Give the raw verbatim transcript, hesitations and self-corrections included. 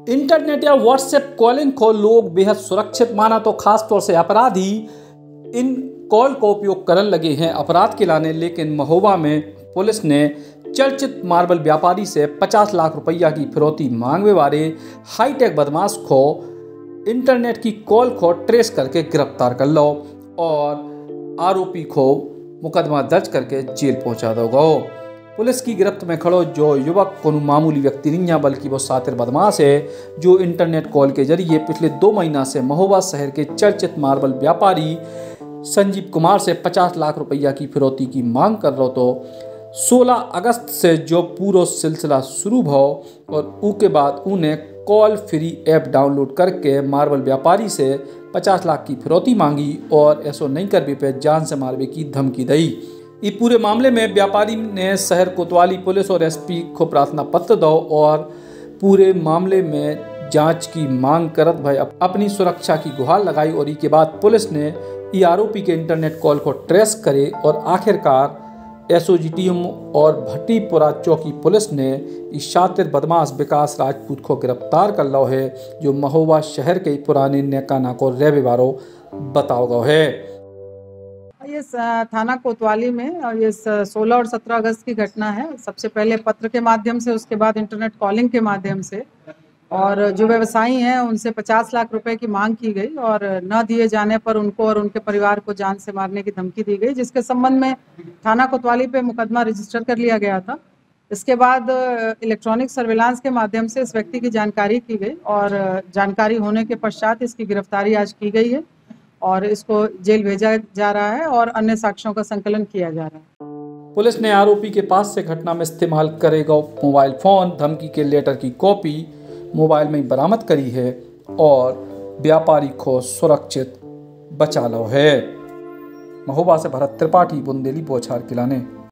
Internet या WhatsApp calling को लोग बेहद सुरक्षित माना तो खासतौर से अपराधी इन कॉल का उपयोग करने लगे हैं अपराध के लाने। लेकिन महोबा में पुलिस ने चर्चित मार्बल व्यापारी से पचास लाख रुपया की फिरौती मांगने वाले हाईटेक बदमाश को इंटरनेट की कॉल को ट्रेस करके गिरफ्तार कर लो और आरोपी को मुकदमा दर्ज करके जेल पहुंचा दोगे। पुलिस की गिरफ्त में खड़ो जो युवक कोनो मामूली व्यक्ति नहीं है बल्कि वो सातिर बदमाश है जो इंटरनेट कॉल के जरिए पिछले दो महीना से महोबा शहर के चर्चित मार्बल व्यापारी संजीव कुमार से पचास लाख रुपया की फिरौती की मांग कर रहा। तो सोलह अगस्त से जो पूरा सिलसिला शुरू भो और उसके बाद उन्हें कॉल फ्री ऐप डाउनलोड करके मार्बल व्यापारी से पचास लाख की फिरौती मांगी और ऐसा नहीं कर भी पे जान से मारने की धमकी दी। इस पूरे मामले में व्यापारी ने शहर कोतवाली पुलिस और एसपी को प्रार्थना पत्र दो और पूरे मामले में जांच की मांग करत भाई अपनी सुरक्षा की गुहार लगाई। और इसके बाद पुलिस ने ई आरोपी के इंटरनेट कॉल को ट्रेस करे और आखिरकार एसओजीटीएम और भट्टीपुरा चौकी पुलिस ने इस शातिर बदमाश विकास राजपूत को गिरफ्तार कर लो है जो महोबा शहर के पुराने नेकाना को रविवारों बताओ गो है। ये थाना कोतवाली में और ये सोलह और सत्रह अगस्त की घटना है। सबसे पहले पत्र के माध्यम से, उसके बाद इंटरनेट कॉलिंग के माध्यम से, और जो व्यवसायी हैं उनसे पचास लाख रुपए की मांग की गई और न दिए जाने पर उनको और उनके परिवार को जान से मारने की धमकी दी गई, जिसके संबंध में थाना कोतवाली पे मुकदमा रजिस्टर कर लिया गया था। इसके बाद इलेक्ट्रॉनिक सर्विलांस के माध्यम से इस व्यक्ति की जानकारी की गई और जानकारी होने के पश्चात इसकी गिरफ्तारी आज की गई है और इसको जेल भेजा जा रहा है और अन्य साक्ष्यों का संकलन किया जा रहा है। पुलिस ने आरोपी के पास से घटना में इस्तेमाल करेगा मोबाइल फोन, धमकी के लेटर की कॉपी मोबाइल में बरामद करी है और व्यापारी को सुरक्षित बचा लो है। महोबा से भरत त्रिपाठी, बुंदेली, बोछार किलाने।